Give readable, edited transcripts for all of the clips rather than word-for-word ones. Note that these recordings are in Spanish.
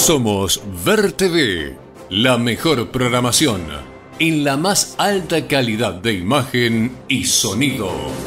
Somos Ver TV, la mejor programación en la más alta calidad de imagen y sonido.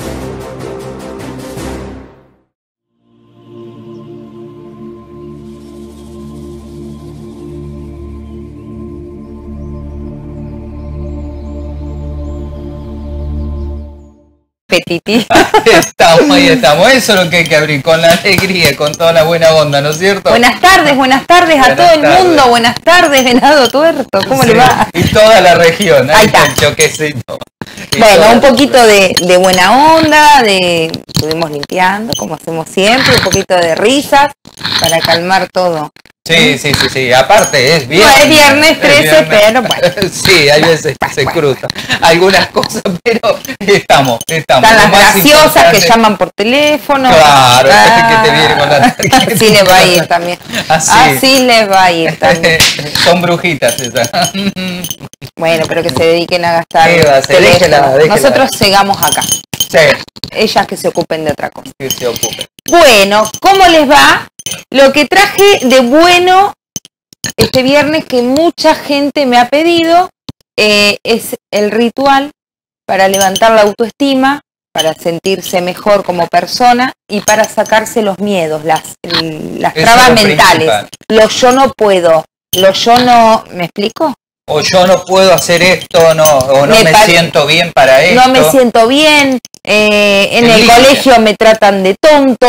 Ahí estamos, eso es lo que hay que abrir, con la alegría, con toda la buena onda, ¿no es cierto? Buenas tardes a todo el mundo, buenas tardes, Venado Tuerto, ¿cómo le va? Y toda la región, ahí está el choquecito. Bueno, un poquito de buena onda, estuvimos limpiando, como hacemos siempre, un poquito de risas, para calmar todo. Sí, aparte es viernes. No, es viernes 13, pero bueno. Sí, hay veces que se cruzan algunas cosas, pero estamos. Están las graciosas que llaman por teléfono. Claro, que te viene con la así les va a ir también. Así les va a ir también. Son brujitas esas. Bueno, pero que se dediquen a gastar. Déjela. Nosotros llegamos acá. Sí. Ellas que se ocupen de otra cosa. Que se ocupen. Bueno, ¿cómo les va? Lo que traje de bueno este viernes que mucha gente me ha pedido es el ritual para levantar la autoestima, para sentirse mejor como persona y para sacarse los miedos, las trabas mentales. Lo yo no puedo, lo yo no... ¿Me explico? O yo no puedo hacer esto, o no me siento bien para esto. No me siento bien, en el colegio me tratan de tonto,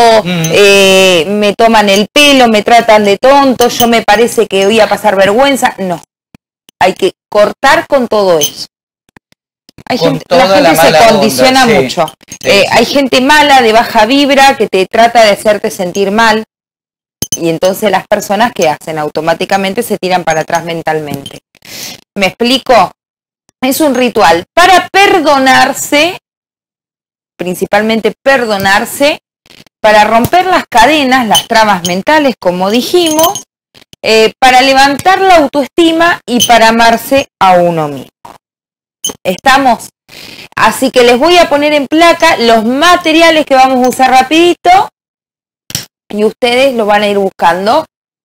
me toman el pelo, me tratan de tonto, yo me parece que voy a pasar vergüenza. No, hay que cortar con todo eso. La gente se condiciona mucho. Hay gente mala, de baja vibra, que te trata de hacerte sentir mal. Y entonces las personas que hacen automáticamente se tiran para atrás mentalmente. ¿Me explico? Es un ritual para perdonarse, principalmente perdonarse, para romper las cadenas, las trabas mentales, como dijimos, para levantar la autoestima y para amarse a uno mismo. ¿Estamos? Así que les voy a poner en placa los materiales que vamos a usar rapidito y ustedes lo van a ir buscando.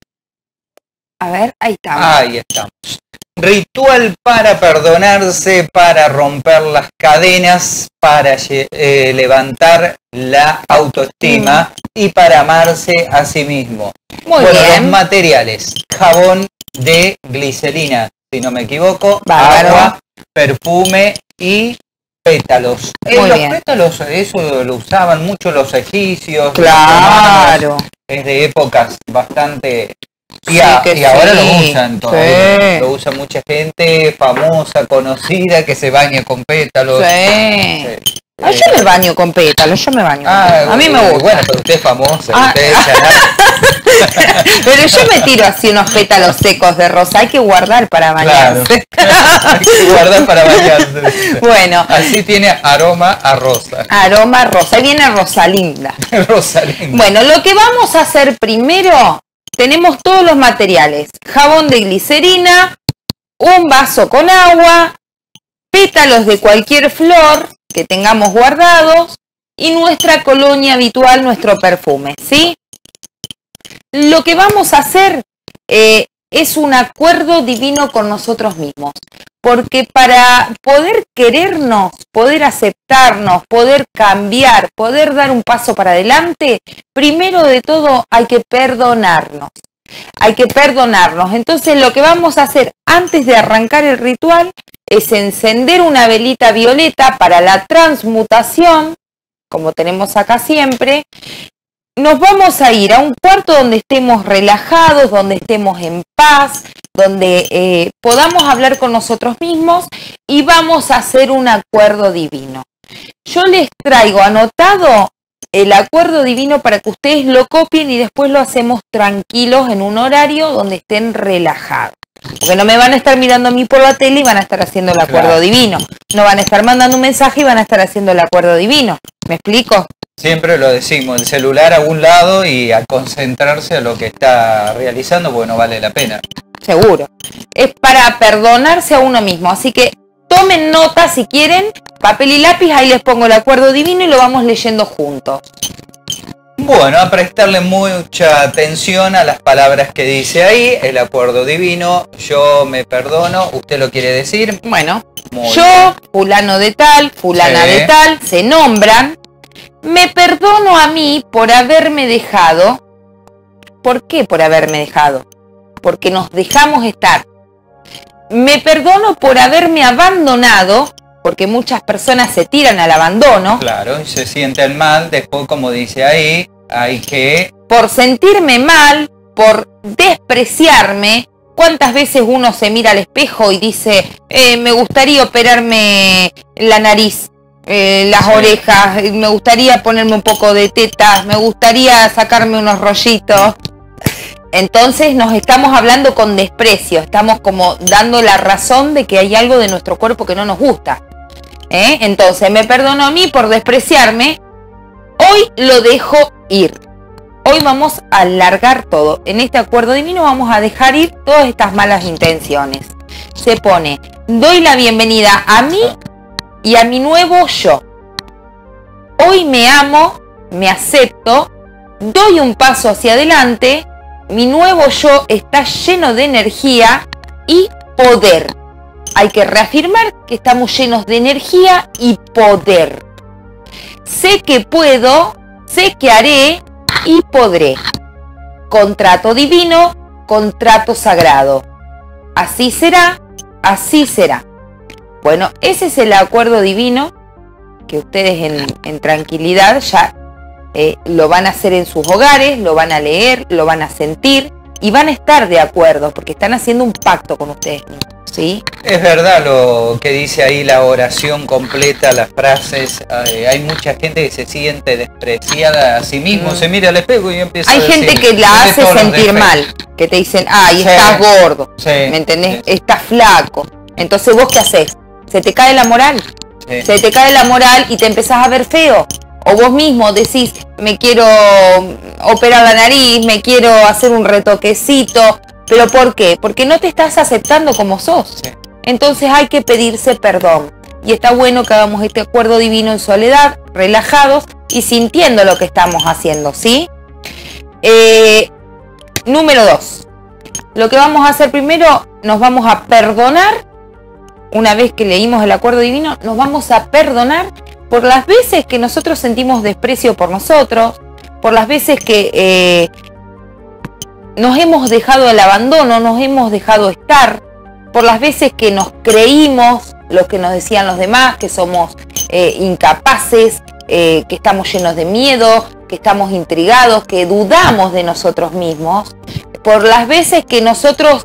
A ver, ahí estamos. Ahí estamos. Ritual para perdonarse, para romper las cadenas, para levantar la autoestima y para amarse a sí mismo. Muy bien. Los materiales: jabón de glicerina, si no me equivoco, bárbaro. Agua, perfume y pétalos. Los pétalos, eso lo usaban mucho los egipcios. Claro. Es de épocas bastante... Y ahora lo usan todavía. Lo usa mucha gente famosa, conocida, que se baña con pétalos. Yo me baño con pétalos, a mí me gusta. Bueno, pero usted es famosa, pero yo me tiro así unos pétalos secos de rosa, hay que guardar para bañarse. Claro. Hay que guardar para bañarse. Bueno. Así tiene aroma a rosa. Aroma a rosa, ahí viene Rosalinda. Rosalinda. Bueno, lo que vamos a hacer primero, tenemos todos los materiales: jabón de glicerina, un vaso con agua, pétalos de cualquier flor que tengamos guardados y nuestra colonia habitual, nuestro perfume, ¿sí? Lo que vamos a hacer es un acuerdo divino con nosotros mismos, porque para poder querernos, poder aceptarnos, poder cambiar, poder dar un paso para adelante, primero de todo hay que perdonarnos. Entonces lo que vamos a hacer antes de arrancar el ritual es encender una velita violeta para la transmutación, como tenemos acá siempre. Nos vamos a ir a un cuarto donde estemos relajados, donde estemos en paz, donde podamos hablar con nosotros mismos y vamos a hacer un acuerdo divino. Yo les traigo anotado el acuerdo divino para que ustedes lo copien y después lo hacemos tranquilos en un horario donde estén relajados. Porque no me van a estar mirando a mí por la tele y van a estar haciendo el acuerdo divino. No van a estar mandando un mensaje y van a estar haciendo el acuerdo divino. ¿Me explico? Siempre lo decimos, el celular a un lado y a concentrarse a lo que está realizando, porque no vale la pena. Seguro. Es para perdonarse a uno mismo. Así que tomen nota si quieren, papel y lápiz, ahí les pongo el acuerdo divino y lo vamos leyendo juntos. Bueno, a prestarle mucha atención a las palabras que dice ahí, el acuerdo divino, yo me perdono, ¿usted lo quiere decir? Bueno, Muy yo, bien. fulano de tal, fulana Sí. de tal, se nombran. Me perdono a mí por haberme dejado. ¿Por qué por haberme dejado? Porque nos dejamos estar. Me perdono por haberme abandonado, porque muchas personas se tiran al abandono. Claro, y se sienten mal, después como dice ahí, hay que... Por sentirme mal, por despreciarme. ¿Cuántas veces uno se mira al espejo y dice, me gustaría operarme la nariz, las orejas, me gustaría ponerme un poco de tetas, me gustaría sacarme unos rollitos? Entonces nos estamos hablando con desprecio, estamos como dando la razón de que hay algo de nuestro cuerpo que no nos gusta. Entonces me perdono a mí por despreciarme, hoy lo dejo ir. Hoy vamos a alargar todo. En este acuerdo divino vamos a dejar ir todas estas malas intenciones. Se pone, doy la bienvenida a mí y a mi nuevo yo. Hoy me amo, me acepto, doy un paso hacia adelante, mi nuevo yo está lleno de energía y poder. Hay que reafirmar que estamos llenos de energía y poder. Sé que puedo, sé que haré y podré. Contrato divino, contrato sagrado. Así será, así será. Bueno, ese es el acuerdo divino que ustedes en tranquilidad ya lo van a hacer en sus hogares, lo van a leer, lo van a sentir y van a estar de acuerdo porque están haciendo un pacto con ustedes mismos, ¿sí? Es verdad lo que dice ahí la oración completa, las frases. Hay mucha gente que se siente despreciada a sí mismo, se mira al espejo y empieza Hay a decir, gente que la tiene hace todos los sentir defectos. mal, que te dicen, ay, Sí. estás gordo, Sí. ¿me entendés? Sí. Estás flaco. Entonces, ¿vos qué haces? Se te cae la moral. Sí. Se te cae la moral y te empezás a ver feo. O vos mismo decís, me quiero operar la nariz, me quiero hacer un retoquecito. ¿Pero por qué? Porque no te estás aceptando como sos. Sí. Entonces hay que pedirse perdón. Y está bueno que hagamos este acuerdo divino en soledad, relajados y sintiendo lo que estamos haciendo, ¿sí? Número 2. Lo que vamos a hacer primero, nos vamos a perdonar. Una vez que leímos el acuerdo divino, nos vamos a perdonar por las veces que nosotros sentimos desprecio por nosotros, por las veces que nos hemos dejado el abandono, nos hemos dejado estar, por las veces que nos creímos lo que nos decían los demás, que somos incapaces, que estamos llenos de miedo, que estamos intrigados, que dudamos de nosotros mismos, por las veces que nosotros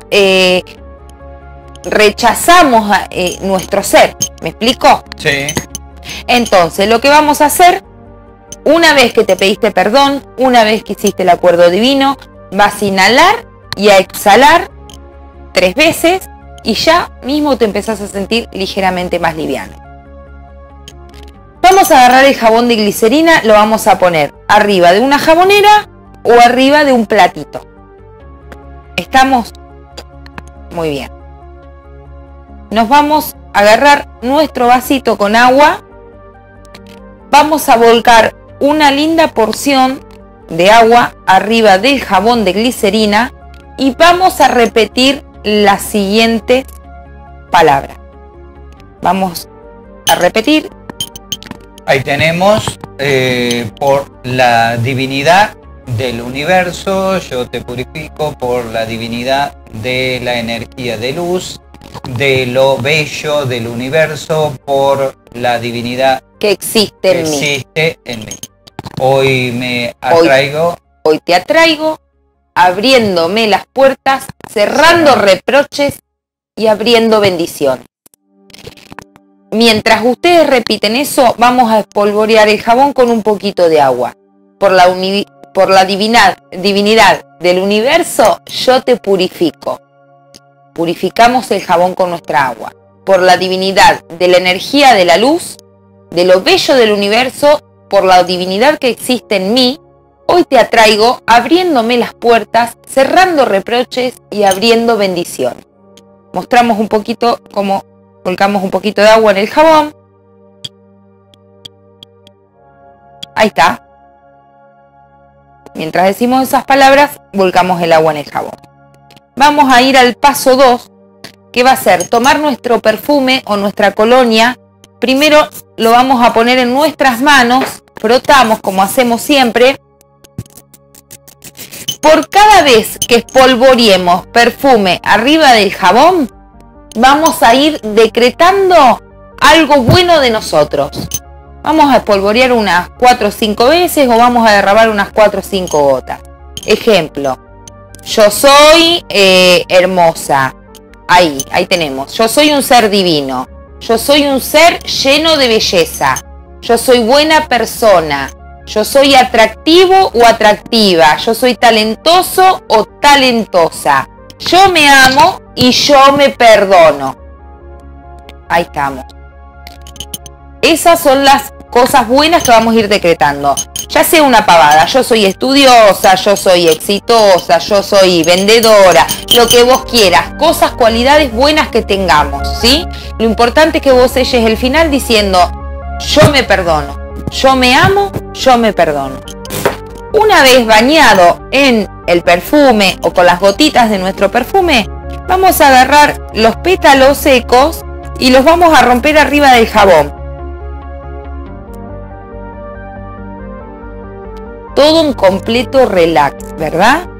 rechazamos nuestro ser. ¿Me explico? Sí. Entonces, lo que vamos a hacer, una vez que te pediste perdón, una vez que hiciste el acuerdo divino, vas a inhalar y a exhalar 3 veces y ya mismo te empezás a sentir ligeramente más liviano. Vamos a agarrar el jabón de glicerina, lo vamos a poner arriba de una jabonera o arriba de un platito. ¿Estamos? Muy bien. Nos vamos a agarrar nuestro vasito con agua. Vamos a volcar una linda porción de agua arriba del jabón de glicerina y vamos a repetir la siguiente palabra. Vamos a repetir. Ahí tenemos, por la divinidad del universo, yo te purifico por la divinidad de la energía de luz, de lo bello del universo, por la divinidad Que existe que en mí. existe en mí. Hoy me atraigo. Hoy te atraigo, abriéndome las puertas, cerrando reproches y abriendo bendiciones. Mientras ustedes repiten eso, vamos a espolvorear el jabón con un poquito de agua. Por la divinidad del universo, yo te purifico. Purificamos el jabón con nuestra agua. Por la divinidad de la energía de la luz, de lo bello del universo, por la divinidad que existe en mí, hoy te atraigo abriéndome las puertas, cerrando reproches y abriendo bendiciones. Mostramos un poquito cómo volcamos un poquito de agua en el jabón. Ahí está. Mientras decimos esas palabras, volcamos el agua en el jabón. Vamos a ir al paso 2, que va a ser tomar nuestro perfume o nuestra colonia. Primero lo vamos a poner en nuestras manos, frotamos como hacemos siempre. Por cada vez que espolvoreemos perfume arriba del jabón, vamos a ir decretando algo bueno de nosotros. Vamos a espolvorear unas 4 o 5 veces o vamos a derramar unas 4 o 5 gotas. Ejemplo, yo soy hermosa. Ahí tenemos. Yo soy un ser divino. Yo soy un ser lleno de belleza. Yo soy buena persona. Yo soy atractivo o atractiva. Yo soy talentoso o talentosa. Yo me amo y yo me perdono. Ahí estamos. Esas son las cosas buenas que vamos a ir decretando. Ya sea una pavada, yo soy estudiosa, yo soy exitosa, yo soy vendedora, lo que vos quieras, cosas, cualidades buenas que tengamos, ¿sí? Lo importante es que vos selles el final diciendo, yo me perdono, yo me amo, yo me perdono. Una vez bañado en el perfume o con las gotitas de nuestro perfume, vamos a agarrar los pétalos secos y los vamos a romper arriba del jabón. Todo en completo relax, ¿verdad?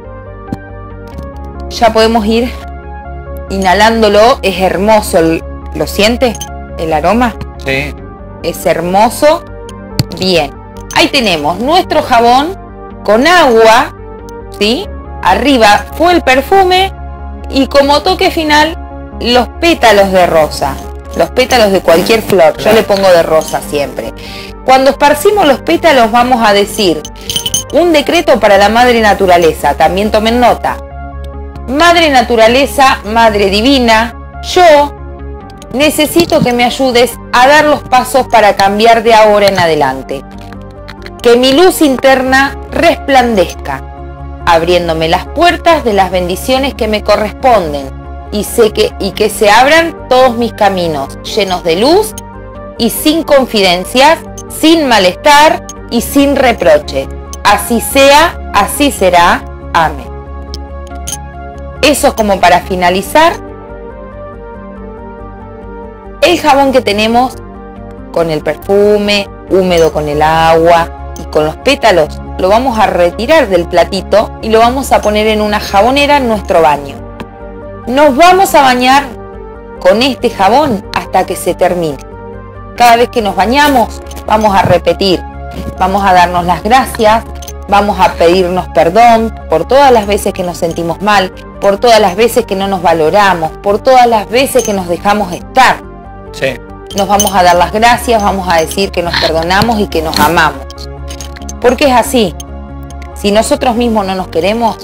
Ya podemos ir inhalándolo. Es hermoso. ¿Lo siente? ¿El aroma? Sí. Es hermoso. Bien. Ahí tenemos nuestro jabón con agua, ¿sí? Arriba fue el perfume y como toque final los pétalos de rosa. Los pétalos de cualquier flor. Yo le pongo de rosa siempre. Cuando esparcimos los pétalos vamos a decir un decreto para la Madre Naturaleza. También tomen nota. Madre Naturaleza, Madre Divina, yo necesito que me ayudes a dar los pasos para cambiar de ahora en adelante. Que mi luz interna resplandezca, abriéndome las puertas de las bendiciones que me corresponden y que se abran todos mis caminos llenos de luz y sin confidencias, sin malestar y sin reproche. Así sea, así será. Amén. Eso es como para finalizar. El jabón que tenemos con el perfume, húmedo con el agua y con los pétalos, lo vamos a retirar del platito y lo vamos a poner en una jabonera en nuestro baño. Nos vamos a bañar con este jabón hasta que se termine. Cada vez que nos bañamos, vamos a repetir, vamos a darnos las gracias, vamos a pedirnos perdón por todas las veces que nos sentimos mal, por todas las veces que no nos valoramos, por todas las veces que nos dejamos estar. Sí. Nos vamos a dar las gracias, vamos a decir que nos perdonamos y que nos amamos. Porque es así. Si nosotros mismos no nos queremos,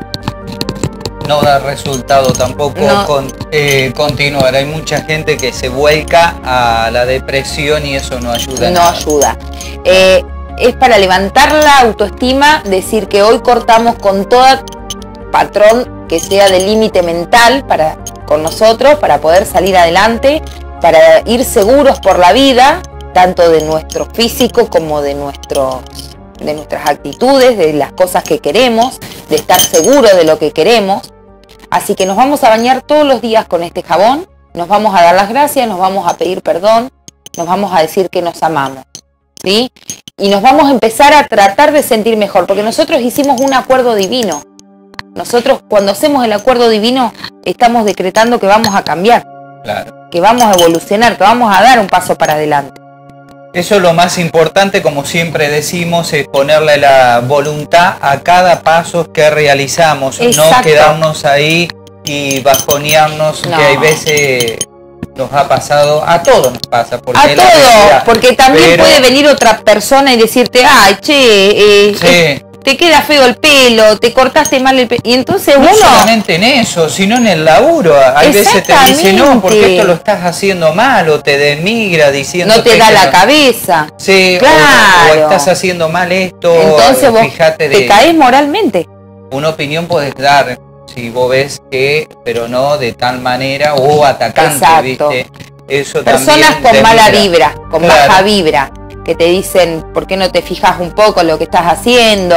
no da resultado tampoco continuar. Hay mucha gente que se vuelca a la depresión y eso no ayuda. No ayuda. Es para levantar la autoestima, decir que hoy cortamos con todo patrón que sea de límite mental con nosotros para poder salir adelante, para ir seguros por la vida, tanto de nuestro físico como de nuestras actitudes, de las cosas que queremos, de estar seguro de lo que queremos. Así que nos vamos a bañar todos los días con este jabón, nos vamos a dar las gracias, nos vamos a pedir perdón, nos vamos a decir que nos amamos, ¿sí? Y nos vamos a empezar a tratar de sentir mejor, porque nosotros hicimos un acuerdo divino. Nosotros cuando hacemos el acuerdo divino estamos decretando que vamos a cambiar, claro, que vamos a evolucionar, que vamos a dar un paso para adelante. Eso es lo más importante, como siempre decimos, es ponerle la voluntad a cada paso que realizamos. Exacto. No quedarnos ahí y bajonearnos, no. Que hay veces nos ha pasado, a todos nos pasa. Porque a todos, porque también puede venir otra persona y decirte, ay, che, sí, te queda feo el pelo, te cortaste mal el pelo. Y entonces no uno... solamente en eso, sino en el laburo. Hay veces te dice, no, porque esto lo estás haciendo mal, o te denigra diciendo... No te da la cabeza. Sí, claro. O estás haciendo mal esto. Entonces vos fíjate te caes moralmente. Una opinión podés dar, si vos ves que, pero no de tal manera, o atacante, exacto, ¿viste? Eso personas con mala vibra, con baja vibra, que te dicen, ¿por qué no te fijas un poco en lo que estás haciendo?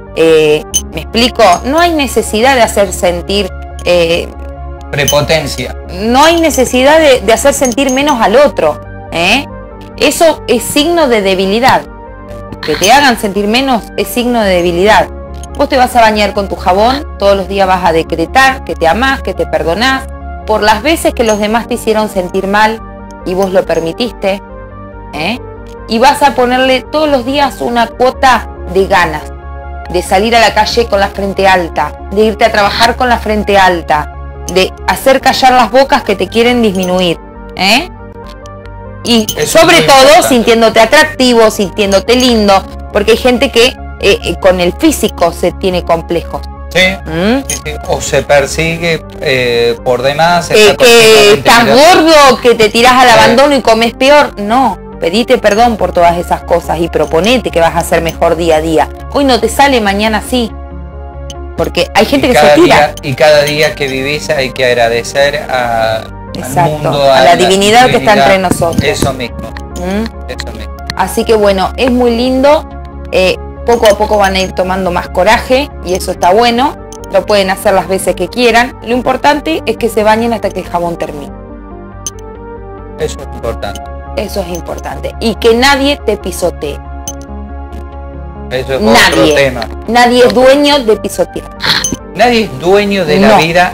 ¿Me explico? No hay necesidad de hacer sentir... prepotencia. No hay necesidad de hacer sentir menos al otro. Eso es signo de debilidad. Que te hagan sentir menos es signo de debilidad. Vos te vas a bañar con tu jabón, todos los días vas a decretar que te amás, que te perdonás, por las veces que los demás te hicieron sentir mal y vos lo permitiste. Y vas a ponerle todos los días una cuota de ganas, de salir a la calle con la frente alta, de irte a trabajar con la frente alta, de hacer callar las bocas que te quieren disminuir. Y eso sobre todo importante. sintiéndote atractivo, sintiéndote lindo, porque hay gente que con el físico se tiene complejos. Sí, sí. O se persigue por demás. Que estás gordo, que te tirás al abandono y comes peor. No, pedite perdón por todas esas cosas y proponete que vas a ser mejor día a día. Hoy no te sale, mañana sí. Porque hay gente que se tira. Y cada día que vivís hay que agradecer al mundo, a la divinidad que está entre nosotros. Eso mismo. Eso mismo. Así que bueno, es muy lindo. Poco a poco van a ir tomando más coraje y eso está bueno. Lo pueden hacer las veces que quieran. Lo importante es que se bañen hasta que el jabón termine. Eso es importante. Eso es importante. Y que nadie te pisotee. Eso es otro tema. Nadie es dueño de pisotear. Nadie es dueño de la vida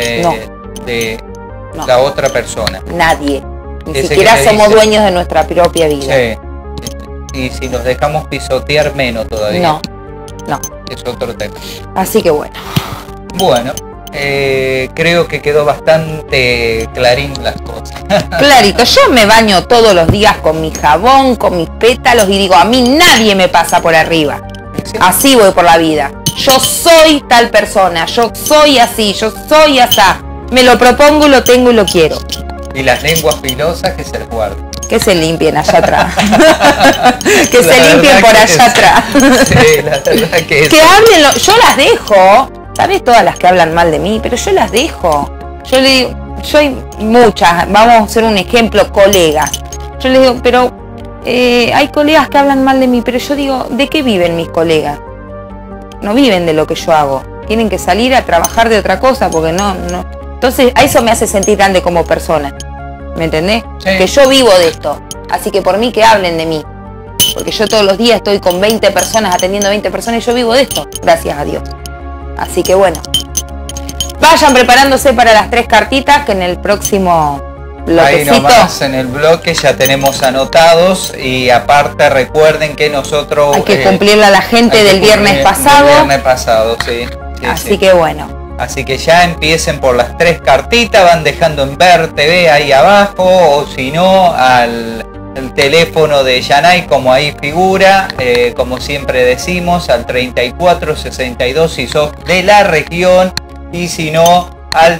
de la otra persona. Nadie. Ni Ese siquiera somos dice, dueños de nuestra propia vida. Sí. Y si nos dejamos pisotear, menos todavía. No. Es otro tema. Así que bueno. Bueno, creo que quedó bastante clarín las cosas. Clarito, yo me baño todos los días con mi jabón, con mis pétalos y digo, a mí nadie me pasa por arriba. Sí. Así voy por la vida. Yo soy tal persona, yo soy así, yo soy asá. Me lo propongo y lo tengo y lo quiero. Y las lenguas filosas que se guarden. Que se limpien allá atrás. Que se limpien por allá atrás. Sí, la verdad que Que hablen, yo las dejo. ¿Sabes todas las que hablan mal de mí? Pero yo las dejo. Yo le digo, yo hay muchas, vamos a hacer un ejemplo, colegas. Yo les digo, pero hay colegas que hablan mal de mí, pero yo digo, ¿de qué viven mis colegas? No viven de lo que yo hago. Tienen que salir a trabajar de otra cosa, porque no. Entonces, a eso me hace sentir grande como persona. ¿Me entendés? Sí. Que yo vivo de esto. Así que por mí que hablen de mí. Porque yo todos los días estoy con 20 personas, atendiendo a 20 personas y yo vivo de esto. Gracias a Dios. Así que bueno. Vayan preparándose para las 3 cartitas que en el próximo bloquecito. Ahí nomás en el bloque ya tenemos anotados y aparte recuerden que nosotros... Hay que cumplirle a la gente del viernes pasado. Del viernes pasado, sí. Así que bueno. Así que ya empiecen por las 3 cartitas, van dejando en Ver TV ahí abajo o si no al teléfono de Yanay como ahí figura, como siempre decimos, al 3462 si sos de la región y si no al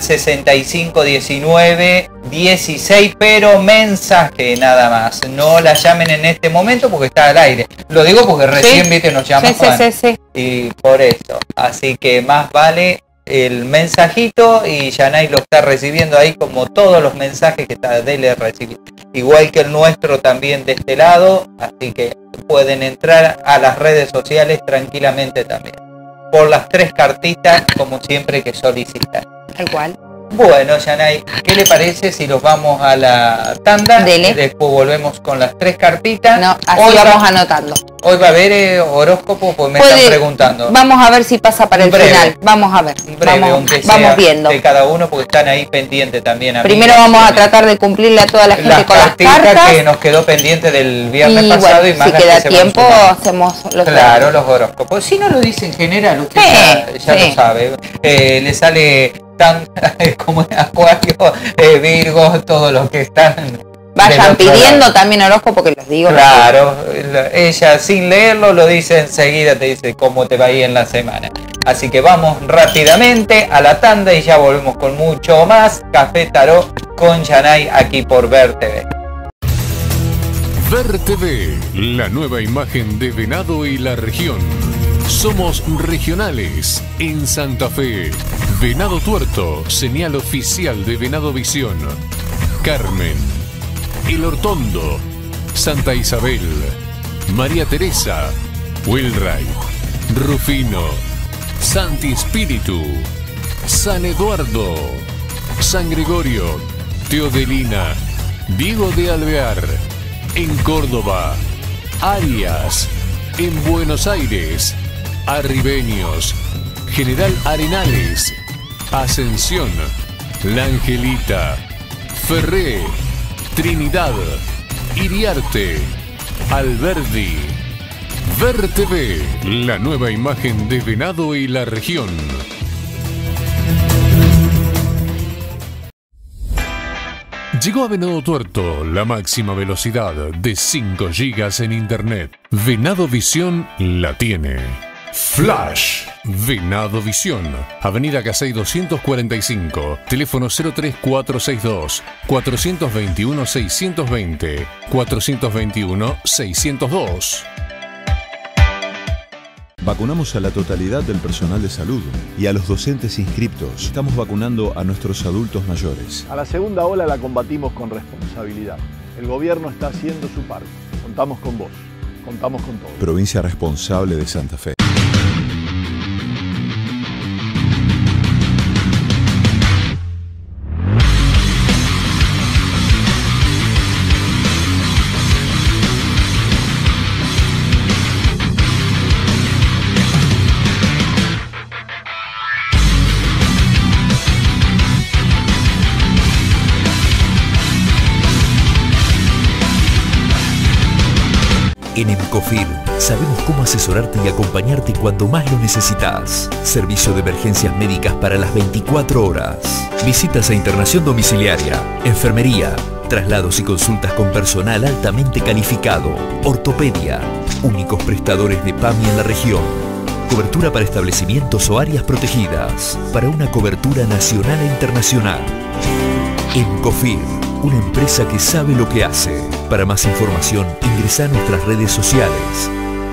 6519 16, pero mensaje nada más. No la llamen en este momento porque está al aire. Lo digo porque recién viste nos llaman Sí. y por eso. Así que más vale el mensajito y Yanay lo está recibiendo ahí como todos los mensajes que está Dele recibir. Igual que el nuestro también de este lado, así que pueden entrar a las redes sociales tranquilamente también. Por las 3 cartitas, como siempre que solicitan. Tal cual. Bueno, Yanay, ¿qué le parece si nos vamos a la tanda? Dele. Y después volvemos con las 3 cartitas. No, así hoy vamos anotando. Hoy va a haber horóscopo, pues me están preguntando. Vamos a ver si pasa para el Breve. final. Vamos a ver. Breve, aunque sea vamos viendo. de cada uno, porque están ahí pendientes también. Primero vamos a tratar de cumplirle a toda la gente con las cartas. Que nos quedó pendiente del viernes y pasado bueno, y más si queda que se van tiempo sumando. hacemos los Claro, los horóscopos. Si no lo dice en general, usted ya lo sabe. Le sale tan como en Acuario, Virgo, todos los que están. Vayan pidiendo también horóscopo que los digo. Claro, ella sin leerlo lo dice enseguida, te dice cómo te va a ir en la semana. Así que vamos rápidamente a la tanda y ya volvemos con mucho más Café Tarot con Yanay aquí por Ver TV. Ver TV, la nueva imagen de Venado y la región. Somos regionales en Santa Fe. Venado Tuerto, señal oficial de Venado Visión. Carmen, El Hortondo, Santa Isabel, María Teresa, Wilray, Rufino, Santi Spíritu, San Eduardo, San Gregorio, Teodelina, Diego de Alvear, en Córdoba, Arias, en Buenos Aires, Arribeños, General Arenales, Ascensión, La Angelita, Ferré, Trinidad, Iriarte, Alberdi. Ver TV, la nueva imagen de Venado y la región. Llegó a Venado Tuerto la máxima velocidad de 5 GB en internet. Venado Visión la tiene. Flash. Venado Visión. Avenida Casey 245. Teléfono 03462 421 620 421 602. Vacunamos a la totalidad del personal de salud y a los docentes inscriptos. Estamos vacunando a nuestros adultos mayores. A la segunda ola la combatimos con responsabilidad. El gobierno está haciendo su parte. Contamos con vos. Contamos con todos. Provincia responsable de Santa Fe. En Emcofir sabemos cómo asesorarte y acompañarte cuando más lo necesitas. Servicio de emergencias médicas para las 24 horas. Visitas a internación domiciliaria, enfermería, traslados y consultas con personal altamente calificado. Ortopedia. Únicos prestadores de PAMI en la región. Cobertura para establecimientos o áreas protegidas. Para una cobertura nacional e internacional. Emcofir. Una empresa que sabe lo que hace. Para más información, ingresa a nuestras redes sociales.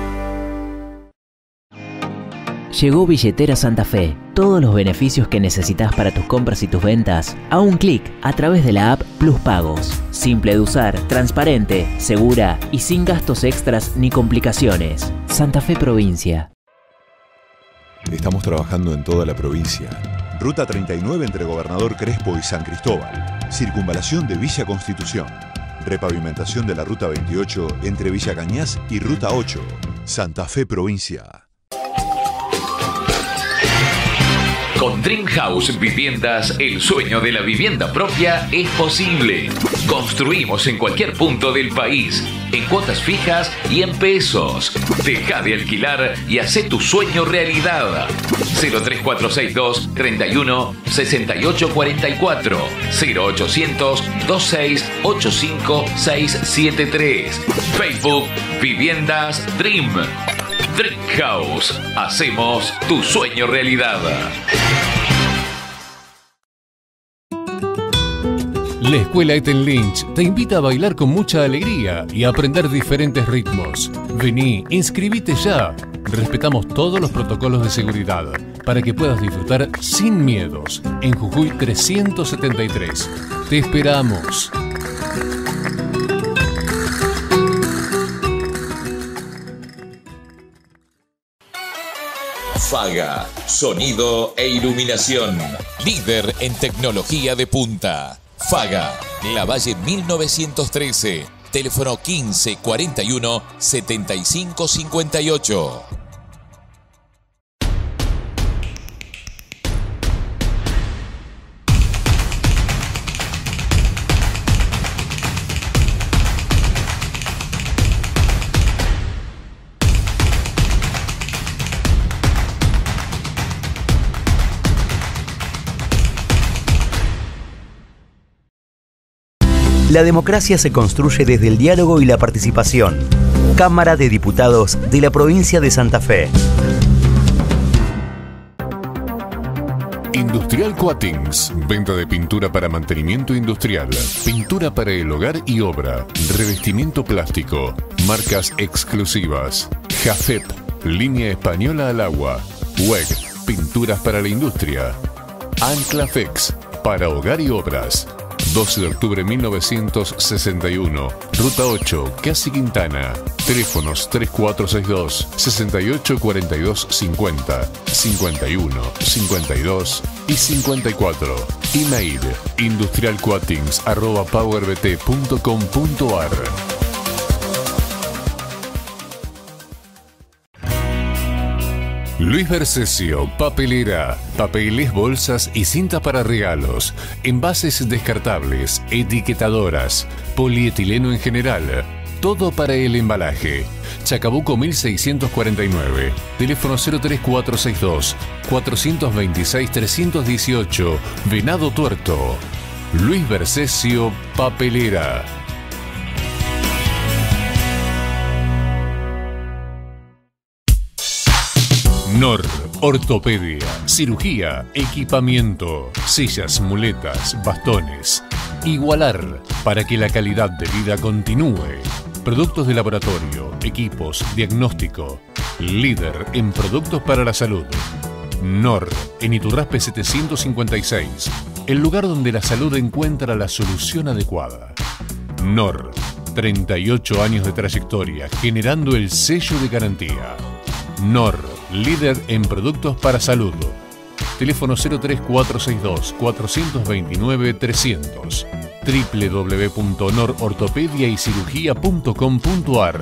Llegó Billetera Santa Fe. Todos los beneficios que necesitas para tus compras y tus ventas a un clic a través de la app Plus Pagos. Simple de usar, transparente, segura y sin gastos extras ni complicaciones. Santa Fe Provincia. Estamos trabajando en toda la provincia. Ruta 39 entre Gobernador Crespo y San Cristóbal. Circunvalación de Villa Constitución. Repavimentación de la Ruta 28 entre Villa Cañas y Ruta 8. Santa Fe Provincia. Con Dream House Viviendas, el sueño de la vivienda propia es posible. Construimos en cualquier punto del país, en cuotas fijas y en pesos. Deja de alquilar y haz tu sueño realidad. 03462 31 68 44 0800 26 85 673. Facebook Viviendas Dream. Dream House. Hacemos tu sueño realidad. La Escuela Ethel Lynch te invita a bailar con mucha alegría y a aprender diferentes ritmos. Vení, inscribite ya. Respetamos todos los protocolos de seguridad para que puedas disfrutar sin miedos. En Jujuy 373. Te esperamos. Faga, sonido e iluminación. Líder en tecnología de punta. Faga, Lavalle 1913. Teléfono 15 41 75 58. La democracia se construye desde el diálogo y la participación. Cámara de Diputados de la provincia de Santa Fe. Industrial Coatings. Venta de pintura para mantenimiento industrial. Pintura para el hogar y obra. Revestimiento plástico. Marcas exclusivas. Jafet. Línea española al agua. WEG. Pinturas para la industria. Anclafex. Para hogar y obras. 12 de octubre 1961. Ruta 8, Casi Quintana. Teléfonos 3462 68 42 50, 51 52 y 54. Email industrialcoatings@powerbt.com.ar. Luis Bercesio, papelera, papeles, bolsas y cinta para regalos, envases descartables, etiquetadoras, polietileno en general, todo para el embalaje. Chacabuco 1649, teléfono 03462 426 318, Venado Tuerto. Luis Bercesio, papelera. NOR, ortopedia, cirugía, equipamiento, sillas, muletas, bastones. Igualar para que la calidad de vida continúe. Productos de laboratorio, equipos, diagnóstico. Líder en productos para la salud. NOR, en Iturraspe 756. El lugar donde la salud encuentra la solución adecuada. NOR, 38 años de trayectoria, generando el sello de garantía. NOR, líder en productos para salud. Teléfono 03462 429 300. www.norortopediaycirugía.com.ar.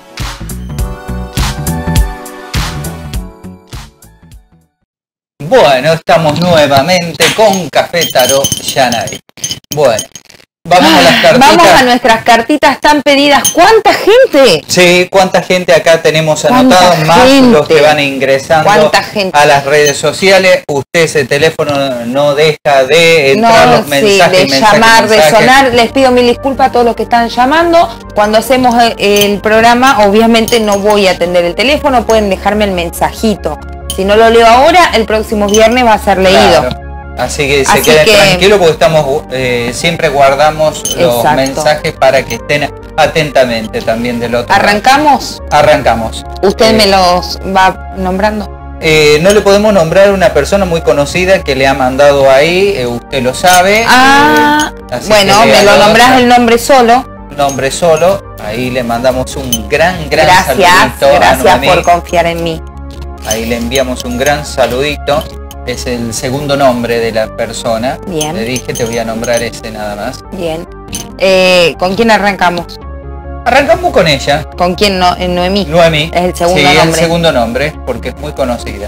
Bueno, estamos nuevamente con Café Tarot Yanay. Bueno, vamos a las cartitas. Vamos a nuestras cartitas tan pedidas. ¿Cuánta gente? Sí, cuánta gente acá tenemos anotados, más los que van ingresando a las redes sociales. Usted ese teléfono no deja de entrar los mensajes, de llamar, de sonar. Les pido mil disculpas a todos los que están llamando. Cuando hacemos el programa, obviamente no voy a atender el teléfono, pueden dejarme el mensajito. Si no lo leo ahora, el próximo viernes va a ser leído. Claro. Así que se queden tranquilos porque estamos siempre guardamos los mensajes para que estén atentamente también del otro lado. ¿Arrancamos? Arrancamos. ¿Usted me los va nombrando? No le podemos nombrar a una persona muy conocida que le ha mandado ahí, usted lo sabe. Bueno, me lo nombrás el nombre solo. Nombre solo, ahí le mandamos un gran saludito. Gracias por confiar en mí. Ahí le enviamos un gran saludito. Es el segundo nombre de la persona. Bien. Le dije, te voy a nombrar ese nada más. Bien. ¿Con quién arrancamos? Arrancamos con ella. ¿Con quién? Noemí. Noemí. Es el segundo nombre. Sí, el segundo nombre, porque es muy conocida.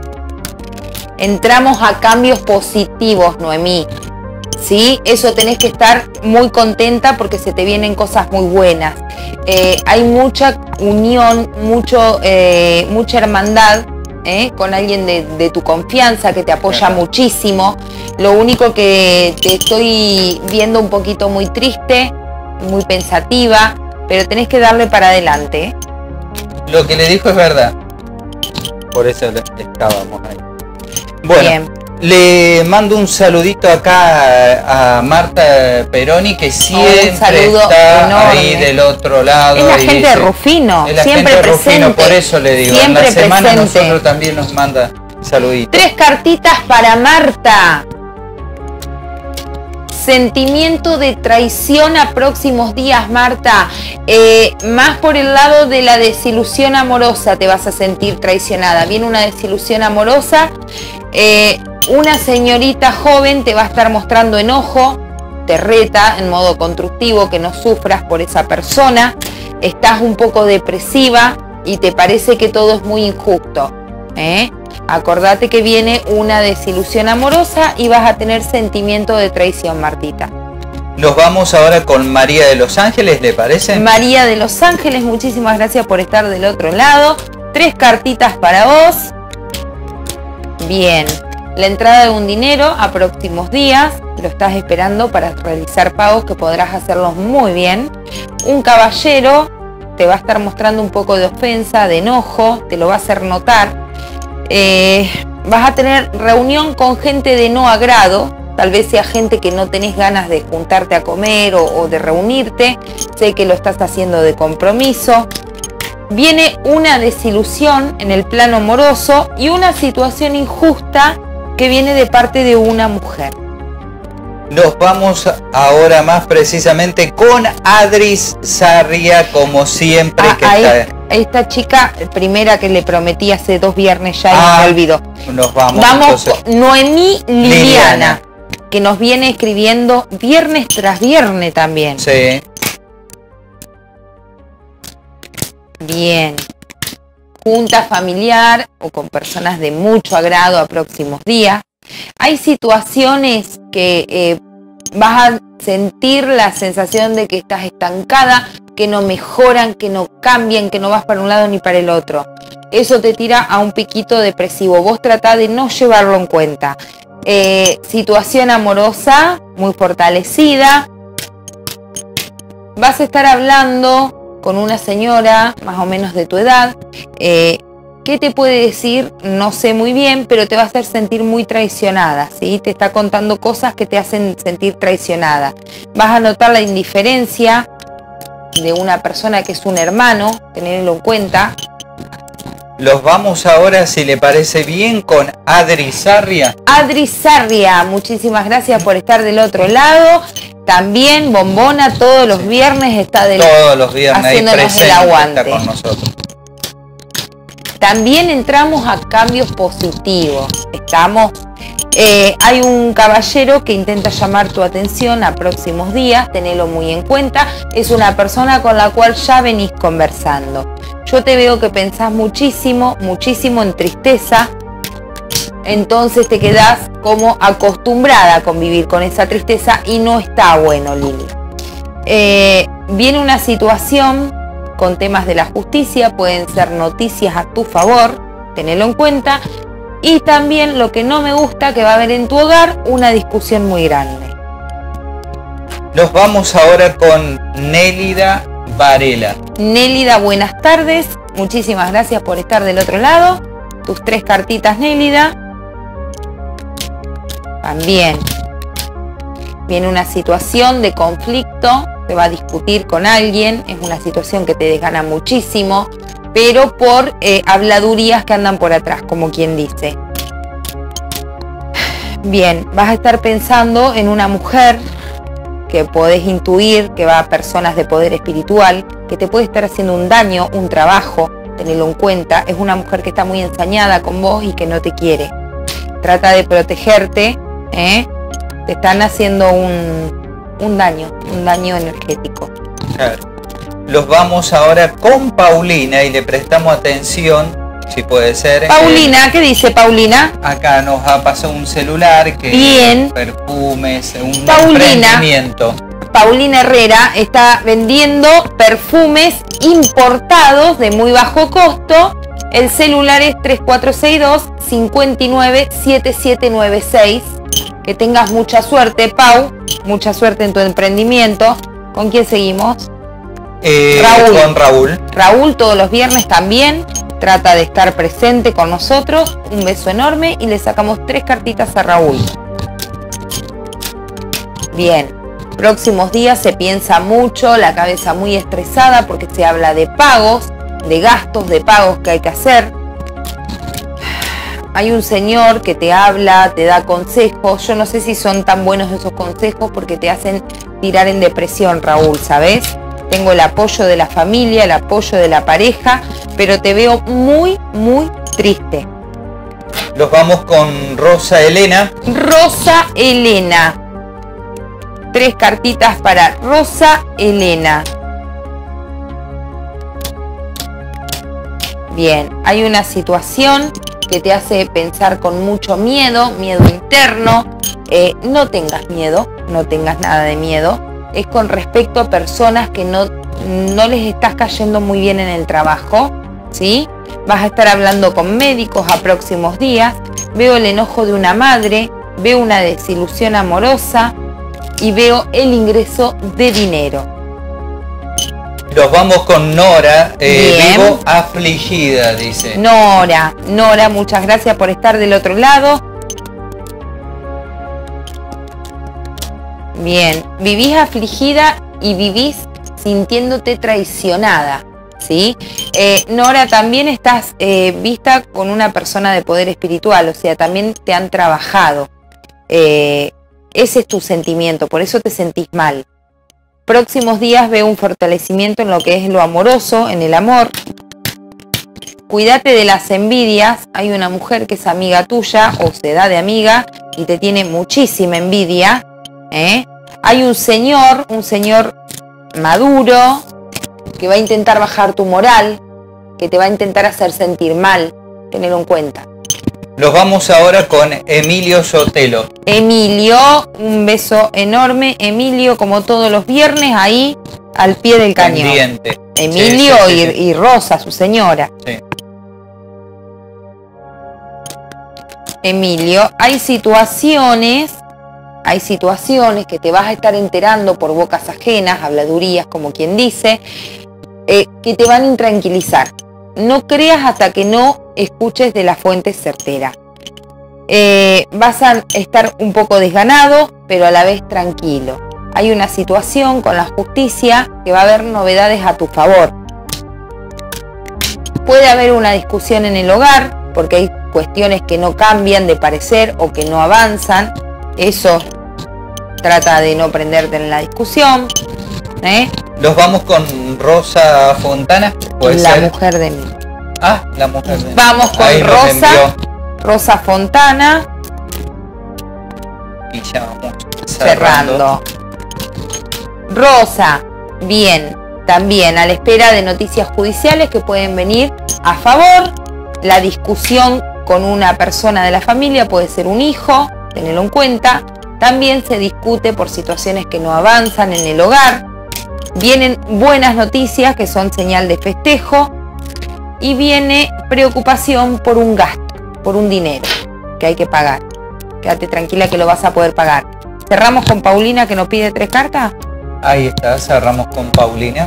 Entramos a cambios positivos, Noemí. ¿Sí? Eso tenés que estar muy contenta porque se te vienen cosas muy buenas. Hay mucha unión, mucha hermandad. Con alguien de tu confianza que te apoya muchísimo. Lo único que te estoy viendo un poquito muy triste, muy pensativa, pero tenés que darle para adelante. Lo que le dijo es verdad. Por eso estábamos ahí. Bueno, bien. Le mando un saludito acá a Marta Peroni, que siempre está ahí del otro lado. Es la gente de Rufino, es la siempre gente de presente. Rufino, por eso le digo, siempre en la semana presente. nosotros también nos manda saluditos. 3 cartitas para Marta. Sentimiento de traición a próximos días, Marta. Más por el lado de la desilusión amorosa te vas a sentir traicionada. Viene una desilusión amorosa. Una señorita joven te va a estar mostrando enojo, te reta en modo constructivo que no sufras por esa persona. Estás un poco depresiva y te parece que todo es muy injusto. Acordate que viene una desilusión amorosa y vas a tener sentimiento de traición, Martita. Nos vamos ahora con María de Los Ángeles, ¿le parece? María de Los Ángeles, muchísimas gracias por estar del otro lado. 3 cartitas para vos. Bien, la entrada de un dinero a próximos días, lo estás esperando para realizar pagos que podrás hacerlos muy bien. Un caballero te va a estar mostrando un poco de ofensa, de enojo, te lo va a hacer notar. Vas a tener reunión con gente de no agrado, tal vez sea gente que no tenés ganas de juntarte a comer o de reunirte. Sé que lo estás haciendo de compromiso. Viene una desilusión en el plano amoroso y una situación injusta que viene de parte de una mujer. Nos vamos ahora más precisamente con Adris Sarria, como siempre. Esta chica, primera que le prometí hace 2 viernes ya y me olvidó. Nos vamos entonces con Noemí Liliana, que nos viene escribiendo viernes tras viernes también. Sí. Bien. Junta familiar o con personas de mucho agrado a próximos días. Hay situaciones que vas a sentir la sensación de que estás estancada, que no mejoran, que no cambian, que no vas para un lado ni para el otro. Eso te tira a un piquito depresivo. Vos tratá de no llevarlo en cuenta. Situación amorosa muy fortalecida. Vas a estar hablando con una señora más o menos de tu edad. ¿Qué te puede decir? No sé muy bien, pero te va a hacer sentir muy traicionada, ¿sí? Te está contando cosas que te hacen sentir traicionada. Vas a notar la indiferencia de una persona que es un hermano, tenerlo en cuenta. Los vamos ahora, si le parece bien, con Adri Sarria. Adri Sarria, muchísimas gracias por estar del otro lado. También Bombona todos los viernes está todos los viernes haciéndonos el aguante. Está con nosotros. También entramos a cambios positivos. Hay un caballero que intenta llamar tu atención a próximos días, tenelo muy en cuenta. Es una persona con la cual ya venís conversando. Yo te veo que pensás muchísimo, muchísimo en tristeza. Entonces te quedás como acostumbrada a convivir con esa tristeza y no está bueno, Lili. Viene una situación con temas de la justicia, pueden ser noticias a tu favor, tenelo en cuenta. Y también lo que no me gusta, que va a haber en tu hogar una discusión muy grande. Nos vamos ahora con Nélida Varela. Nélida, buenas tardes, muchísimas gracias por estar del otro lado. Tus 3 cartitas, Nélida. También viene una situación de conflicto, te va a discutir con alguien, es una situación que te desgana muchísimo, pero por habladurías que andan por atrás, como quien dice. Bien, vas a estar pensando en una mujer que podés intuir que va a personas de poder espiritual, que te puede estar haciendo un daño, un trabajo, tenelo en cuenta. Es una mujer que está muy ensañada con vos y que no te quiere. Trata de protegerte, te están haciendo un daño energético. Claro. Los vamos ahora con Paulina y le prestamos atención, si puede ser. Paulina, ¿qué dice Paulina? Acá nos ha pasado un celular, que bien. Perfumes, un Paulina, emprendimiento. Paulina Herrera está vendiendo perfumes importados de muy bajo costo. El celular es 3462-597796. Que tengas mucha suerte, Pau. Mucha suerte en tu emprendimiento. ¿Con quién seguimos? Raúl. Con Raúl. Raúl todos los viernes también. Trata de estar presente con nosotros. Un beso enorme y le sacamos 3 cartitas a Raúl. Bien. Próximos días se piensa mucho, la cabeza muy estresada porque se habla de pagos, de gastos, de pagos que hay que hacer. Hay un señor que te habla, te da consejos. Yo no sé si son tan buenos esos consejos porque te hacen tirar en depresión, Raúl, ¿sabes? Tengo el apoyo de la familia, el apoyo de la pareja, pero te veo muy, muy triste. Los vamos con Rosa Elena. Rosa Elena. 3 cartitas para Rosa Elena. Bien, hay una situación que te hace pensar con mucho miedo, miedo interno. No tengas miedo, no tengas nada de miedo. Es con respecto a personas que no les estás cayendo muy bien en el trabajo, ¿sí? Vas a estar hablando con médicos a próximos días. Veo el enojo de una madre, veo una desilusión amorosa y veo el ingreso de dinero. Los vamos con Nora, vivo afligida, dice. Nora, muchas gracias por estar del otro lado. Bien, vivís afligida y vivís sintiéndote traicionada, ¿sí? Nora, también estás vista con una persona de poder espiritual, o sea, también te han trabajado. Ese es tu sentimiento, por eso te sentís mal. Próximos días veo un fortalecimiento en lo que es lo amoroso, en el amor. Cuídate de las envidias. Hay una mujer que es amiga tuya o se da de amiga y te tiene muchísima envidia. Hay un señor maduro que va a intentar bajar tu moral, que te va a intentar hacer sentir mal. Tenerlo en cuenta. Los vamos ahora con Emilio Sotelo. Emilio, un beso enorme. Emilio, como todos los viernes, ahí al pie del cañón. Pendiente. Emilio sí. Y Rosa, su señora. Sí. Emilio, hay situaciones que te vas a estar enterando por bocas ajenas, habladurías, como quien dice, que te van a intranquilizar. No creas hasta que no escuches de la fuente certera. Vas a estar un poco desganado, pero a la vez tranquilo. Hay una situación con la justicia que va a haber novedades a tu favor. Puede haber una discusión en el hogar, porque hay cuestiones que no cambian de parecer o que no avanzan. Eso trata de no prenderte en la discusión. Los vamos con Rosa Fontana. La mujer de mí. Ah, la mujer de mí. Vamos con Rosa Fontana. Y ya vamos cerrando. Rosa, bien. También a la espera de noticias judiciales que pueden venir a favor. La discusión con una persona de la familia puede ser un hijo, tenedlo en cuenta. También se discute por situaciones que no avanzan en el hogar. Vienen buenas noticias que son señal de festejo. Y viene preocupación por un gasto, por un dinero que hay que pagar. Quédate tranquila que lo vas a poder pagar. Cerramos con Paulina, que nos pide 3 cartas. Ahí está, cerramos con Paulina.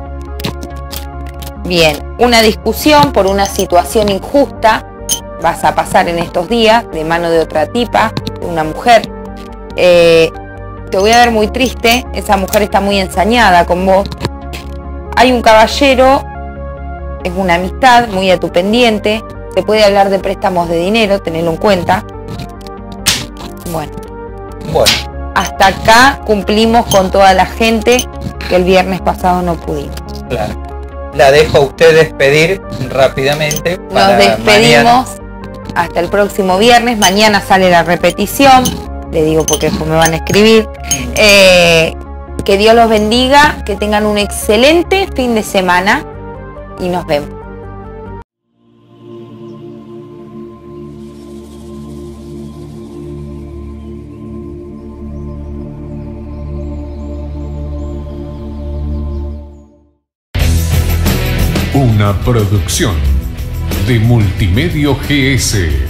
Bien, una discusión por una situación injusta vas a pasar en estos días de mano de otra tipa, de una mujer. Te voy a ver muy triste, esa mujer está muy ensañada con vos. Hay un caballero, es una amistad muy a tu pendiente, se puede hablar de préstamos de dinero, tenedlo en cuenta. Bueno, hasta acá cumplimos con toda la gente que el viernes pasado no pudimos. Claro. La dejo a usted despedir rápidamente. Nos despedimos hasta el próximo viernes. Mañana sale la repetición. Le digo porque después me van a escribir. Que Dios los bendiga, que tengan un excelente fin de semana y nos vemos. Una producción de Multimedio GS.